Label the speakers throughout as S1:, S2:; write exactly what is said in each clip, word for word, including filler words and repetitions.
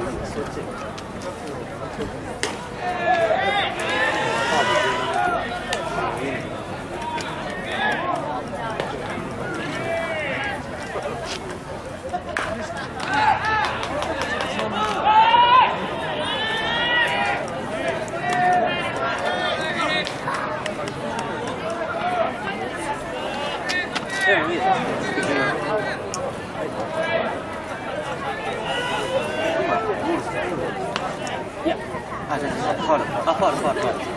S1: あ、じゃあ、ファウル、あ、ファウル、ファウル、ファウル。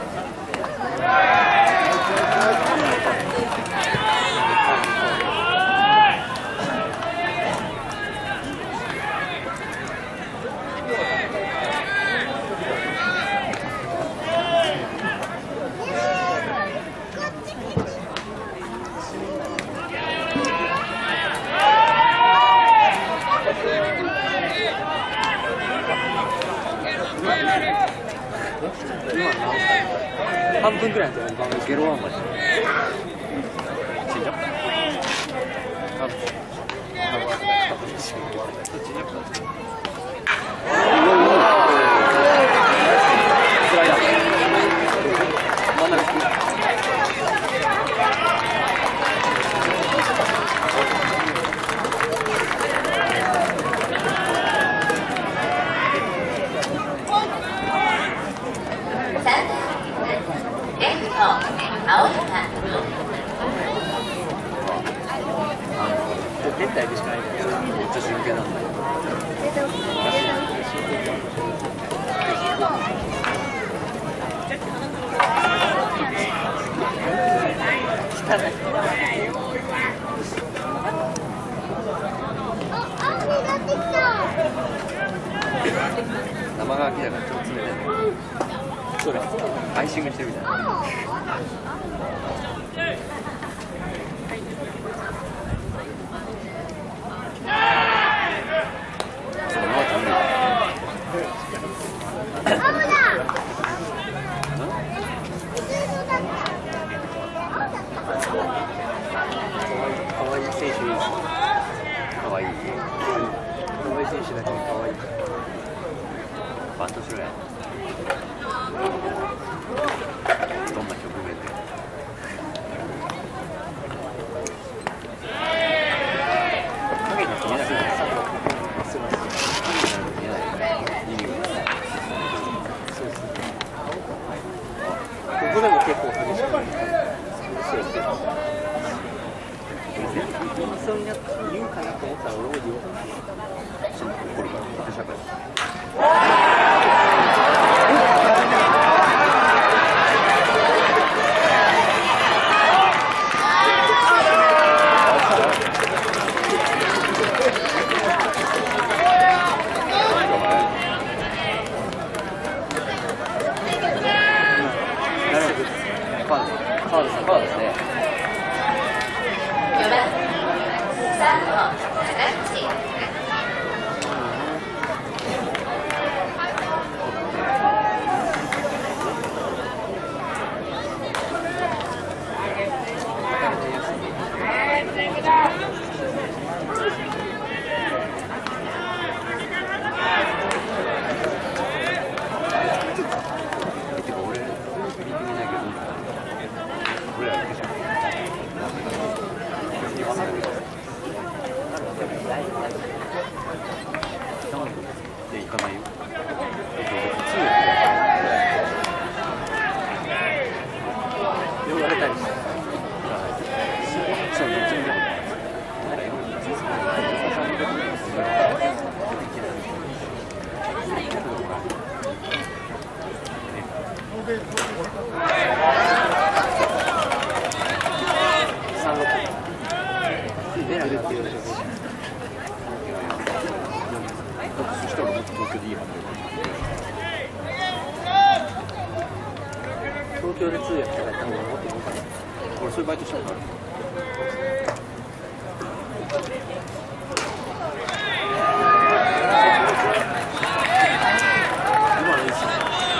S1: 半分ぐらいのところにゲロワンまで死んじゃった。多分スライダー真ん中変態でしかないけど、めっちゃ真剣なんだよ。生乾きだからちょっと冷たい。そうです。アイシングしてるみたいな。バントしろや。どんな局面で。影に見えなくなる。すみません。影に見えない。意味が。そうですね。ここでも結構激しく。そうですね。言いそうになって言うかなと思ったら俺も言おうかな。そのこれから縦社会。カードさん、カードですね。で行かないよ。言われたりして。そう、どっちも出る。三六。出ないっていう。そしたらもっと東京でいいはず。東京で通訳とかやった方がもっといいかな。俺そういうバイトしたことある。今のいいっすね。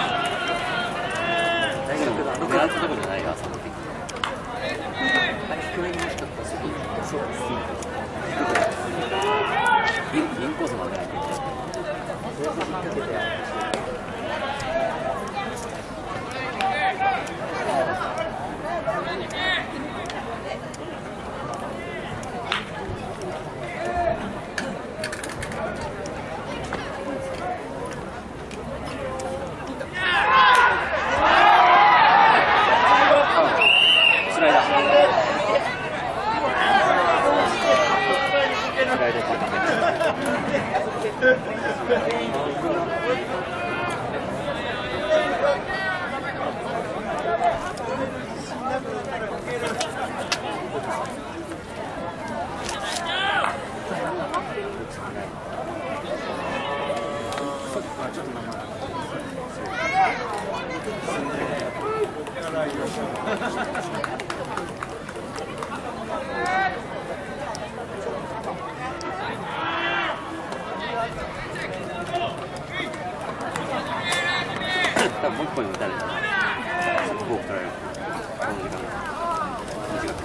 S1: 大学のあの狙ったとこじゃないよ、朝の時。あれ低めに欲しかったし、そうです。インコースまで。 多分もう一本に打たれたらボール取られる。この時間短く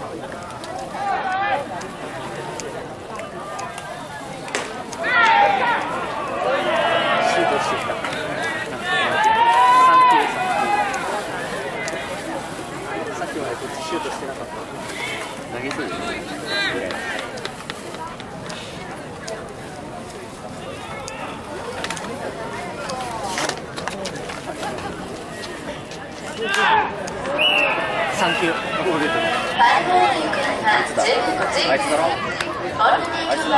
S1: シュートしてきた。さん球さん球さっきまでこっちシュートしてなかった。投げそうですね。さん球。あいつだろ。あいつだ。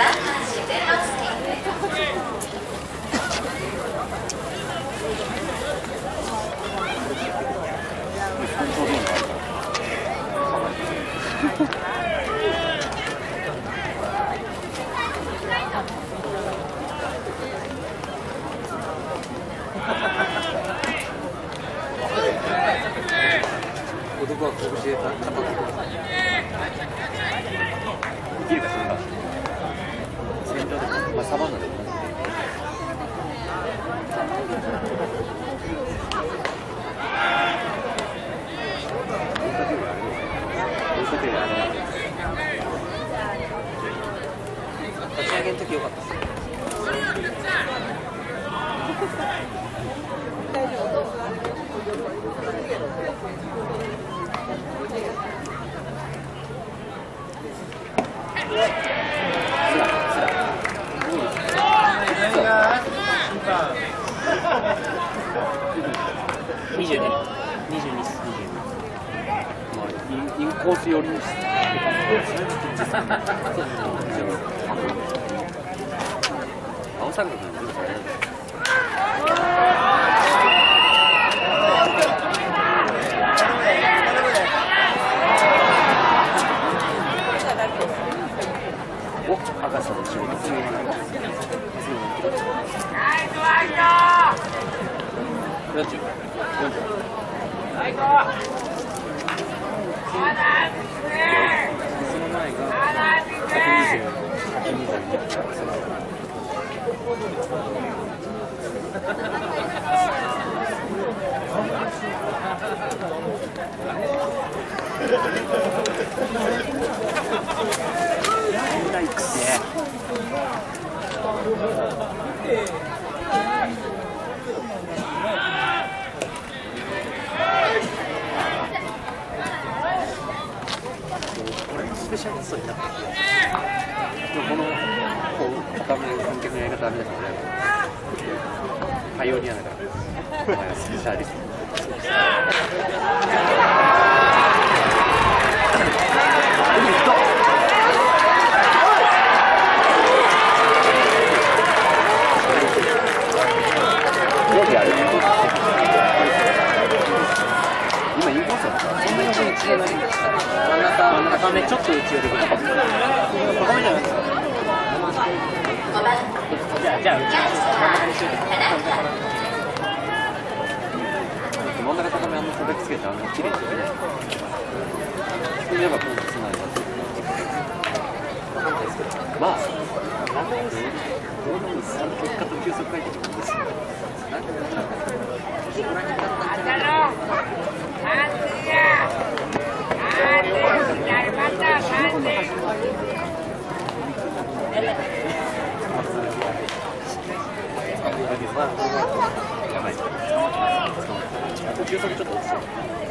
S1: 男は拳で肩をできるかそれが戦闘で、まあ、サバンナでも追いかけるあれ追いかけるあれ立ち上げの時良かったっすね。大丈夫。二十二、二十二、二十二。まあインインコース寄りにして。青三角に全部される。お、赤さの仕事強いな。よんじゅう、よんじゅう。その前がひゃくにじゅう、ひゃくにじゅうに。スペシャリストになった気がする。でもこのこう固め観客のやり方は皆さんね、パイオニアだからお前はスペシャリスト。今インコースだったらそんなに内側ないんですか。真ん中、真ん中めちょっと内寄りで高めじゃないですか。じゃあ、じゃあ、真ん中にしよう。真ん中高めあんま叩きつけてあんまり綺麗にできない。低めばこうつないだわかんないですけど、まあ、どうでも結果と球速書いてるもんですよ。なんかそこら辺だったんじゃないかな。 まあこれはやばいですあと球速ちょっと落ちそう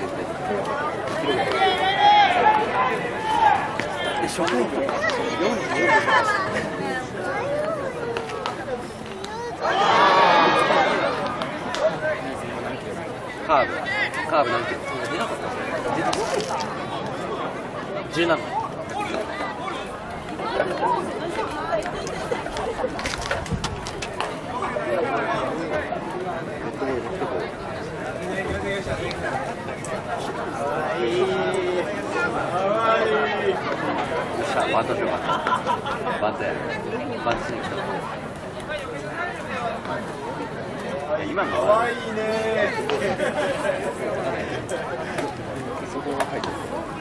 S1: で初回とかよんじゅうよんとかカーブカーブ何キロそんな出なかった出たじゅうななバントしようかな。バントやる。バントしに来た。いや今のは。可愛いね。そこが入ってる。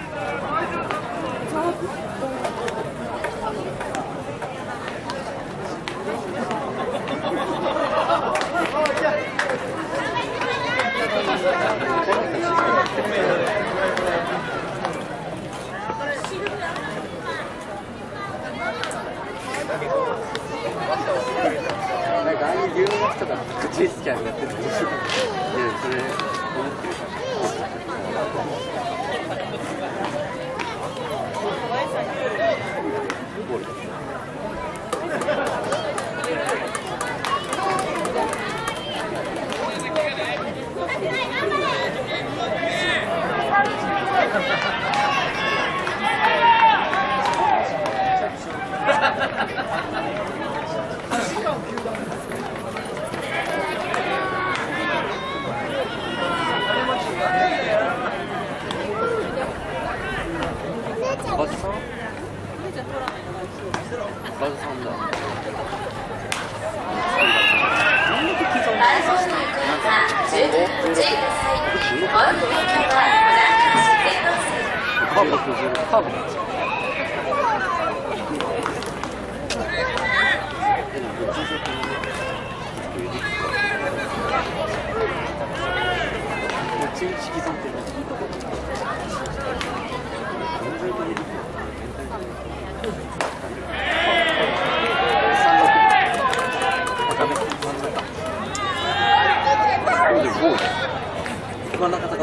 S1: なんかああいう留学とか口スキャンやってるんですよ。いやそれ思ってるから。ゴール。バズさん？バズさんだ。なんで刻んでる？なんかじゅうろく、じゅうろく、カーブ、カーブなんですよ。一日刻んでる。真ん中とか、あ、真ん中。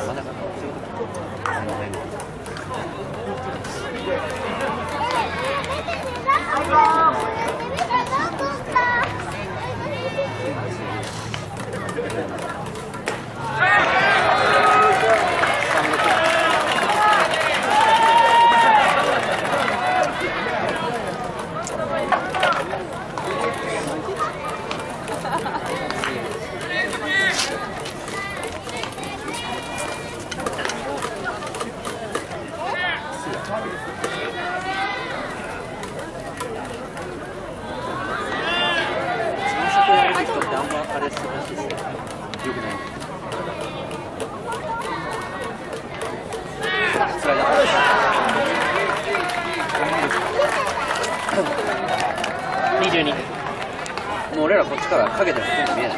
S1: にじゅうに。もう俺らこっちからかけてもほとんど見えない。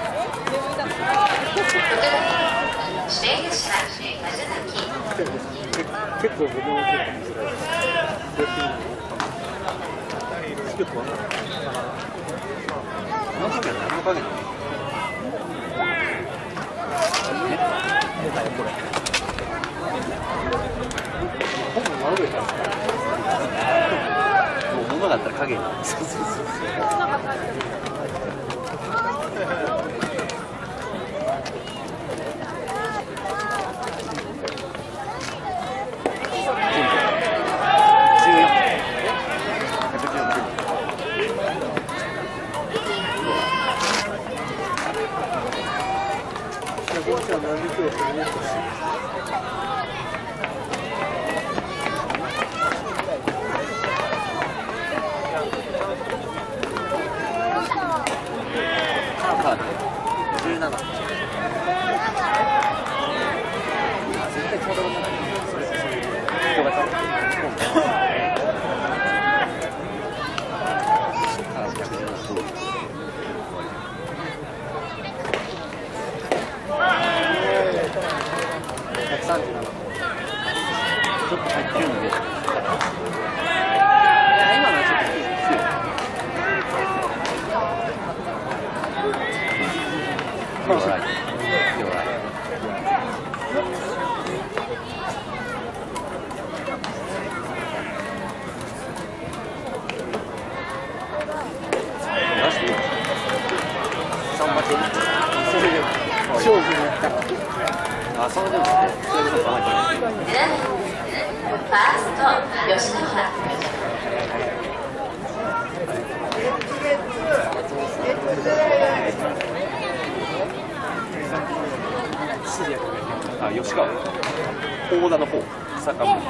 S1: 結構僕も結構見づらい。結構わかんない。この時は何もかけない。出たよこれ。ほぼ真上から。もう物だったら影に。そうそうそうそう。じゅうなな。絶対ちょうどない。それそれ人が多分。ひゃくさんじゅうなな。ちょっと入ってるので。今のはちょっと低い。 you're right. You're right. 出していいよ。三八。それで勝負になった。あ、そのでもそれでも三八。
S2: ファースト吉川。
S1: あ、吉川。大田の方。坂本大田。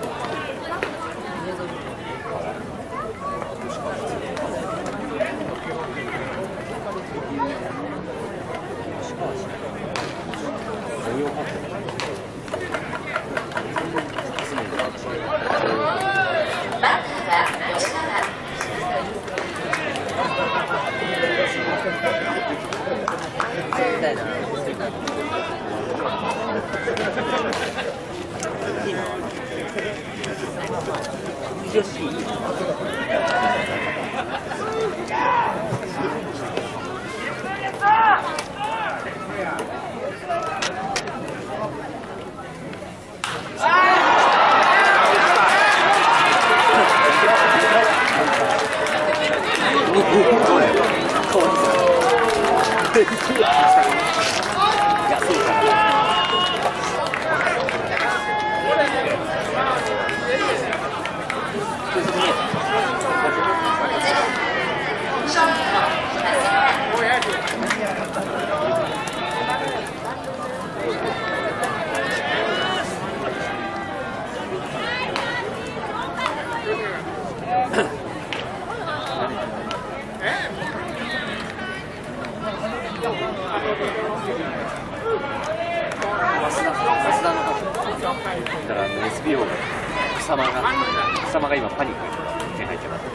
S1: エスピーオー 草間が草間が今パニックに入ってます。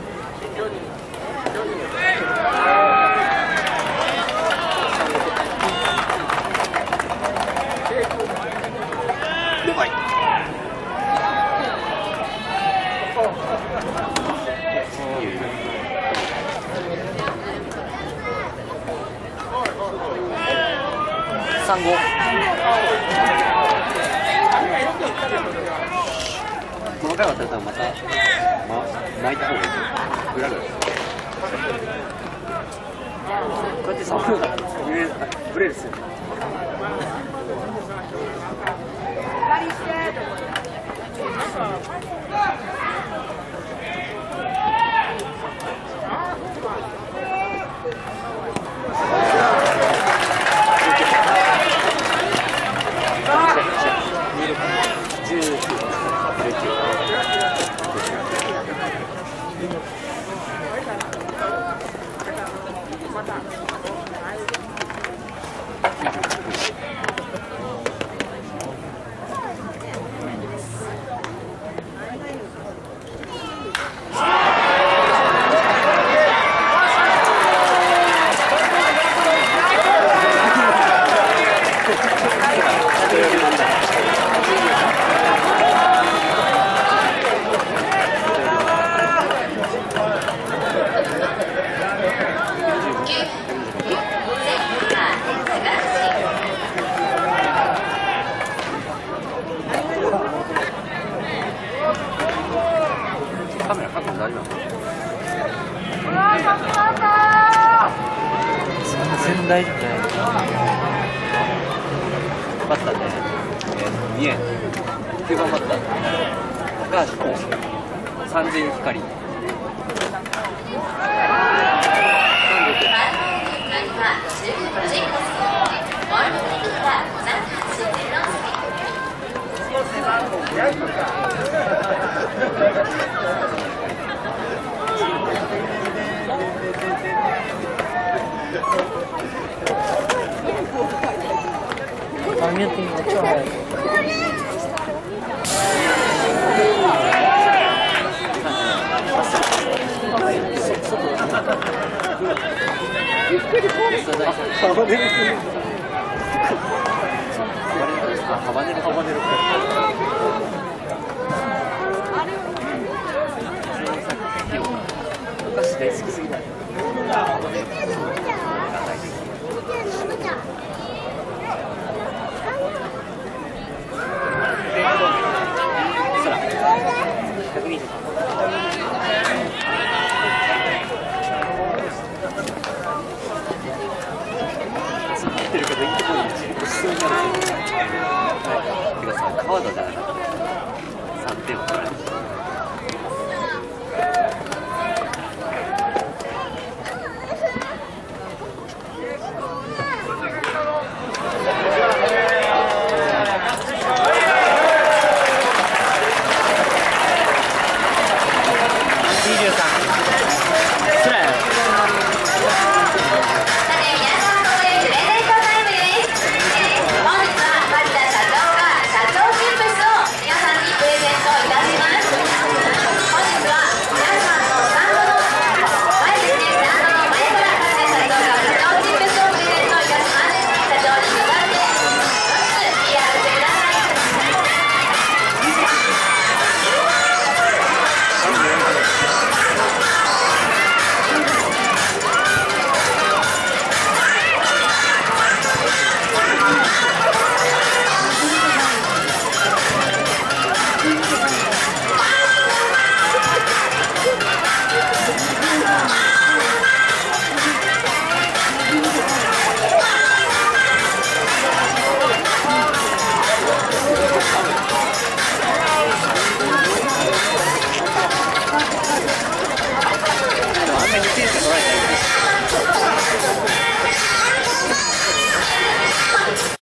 S1: 了解。三五。この回はまた、また、ま、泣いた方がいい。ぐらぐら。こうやって触るのがブレるっすよね。カメラ確保大丈夫なの？全然大丈夫じゃない。バッターで、えー、にえん、きゅうばんバッター、高橋康介、さんぜん光。
S3: Pamiętaj, że człowiek.
S1: 하바네로 하바네로昔大好きすぎない。 川田じゃなかったさんてんを取られました。